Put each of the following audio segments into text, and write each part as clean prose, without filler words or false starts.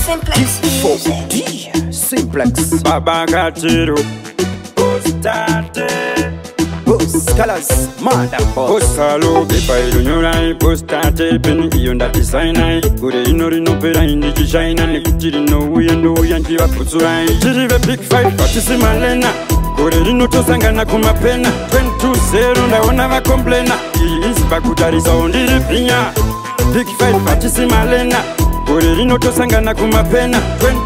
Simplex Music. Simplex Baba Gatiro Postate Colors Mada Postalo Bipa ilunyurai Postate Peni iyonda designer Kure inori no pera indi jishaina Nekutiri no uya njiwa kutsurai Jirive big fight Patisi malena Kure rino tosangana kumapena 2-0 ndaona va komplena Iyi isi pakutarisa ondiri pinya Big fight Patisi malena Kure rino tosangana kumapena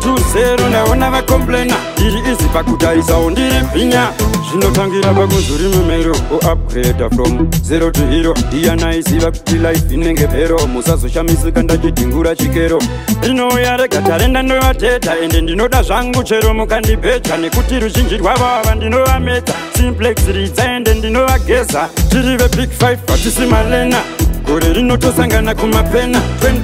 2-0 ndaona va komplena Iri isi pakutarisa ondiri pinya Zvinotangira pakunzuri mumero upgrade from 0 to hero Iyana isiva kuti life inenge pero Musazoshamisika ndachidhingura chikero Inouya rega tarenda ndovateta Ende ndinoda zvangu chero mukandibeta Nekuti ruzhinji rwavava ndinovameta Simplex ridza ende ndinovageza Tirive big five patisi malena Kure rinotosangana kumapena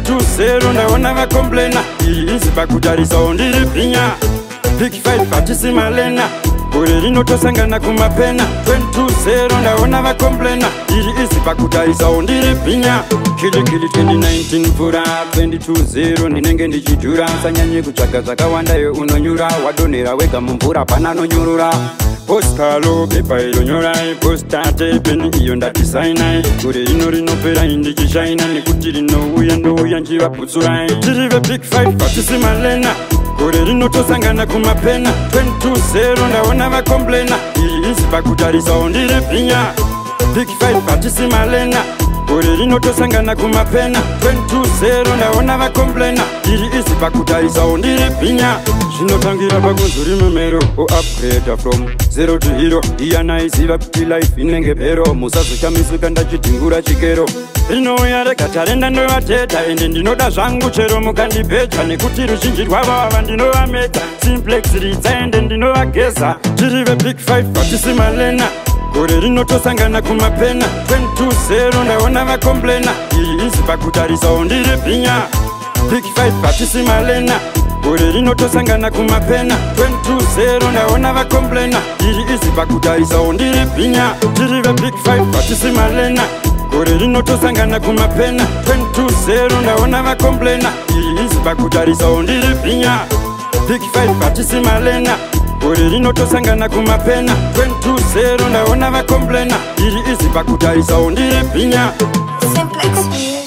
2-0 ndaona vakomplena Iyi isi pakutarisa ondiri pinya Big five patisi malena Kure rinotosangana kumapena 2-0 ndaona vakomplena Iri isi pakutarisa ondiri pinya Kili 2019 mvura 22-0 ndinenge ndichidhura Sanyanye kutsvaga zvakawanda yo unonyura Wadonera wega mumvura pana nonyurura Postalo pepa ilonyorai Postate peni iyo ndadesigner Kure ino rinopera indichishaina Nekuti rinouya njiva putsurai Tirive big five patisi malena Kure rinotosangana kumapena 2-0 ndaona vakomplena Iyi isi pakutarisa ondiri pinya Big five patisi malena Kure rinotosangana kumapena 2-0 ndaona vakomplena Iri isi pakutarisa ondiri pinya Zvinotangira pakunzuri mumero upgrade from 0 to hero Iyana isiva kuti life inenge pero Musazoshamisika ndachidhingura chikero Inouya rega tarenda ndovateta Ende ndinoda zvangu chero mukandibeta Nekuti ruzhinji rwavava ndinovameta Simplex ridza ende ndinovageza Tirive big five patisi malena Kure rinotosangana kumapena 2-0 ndaona vakomplena Iyi isi pakutarisa ondiri pinya Big five patisi malena Kure rinotosangana kumapena 2-0 ndaona vakomplena Iri isi pakutarisa ondiri pinya Tirive big five patisi malena Kure rinotosangana kumapena 2-0 ndaona vakomplena Iri isi pakutarisa ondiri pinya Big five patisi malena Kure rinotosangana kumapena 2-0 ndaona vakomplena Iri isi pakutarisa ondiri pinya Simplex Music.